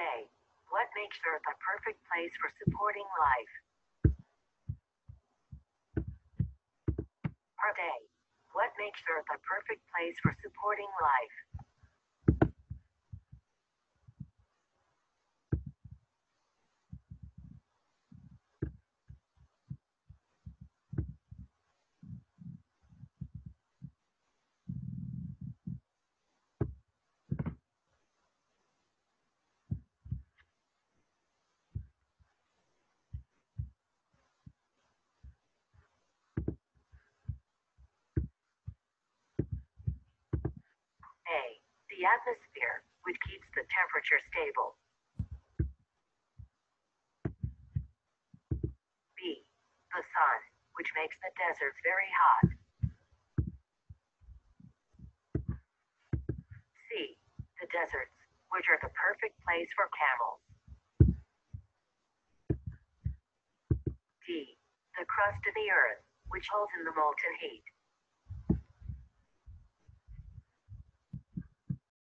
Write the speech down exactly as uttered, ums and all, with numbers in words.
A. What makes Earth a perfect place for supporting life? Part A. What makes Earth a perfect place for supporting life? A. The atmosphere, which keeps the temperature stable. B. The sun, which makes the deserts very hot. C. The deserts, which are the perfect place for camels. D. The crust of the earth, which holds in the molten heat.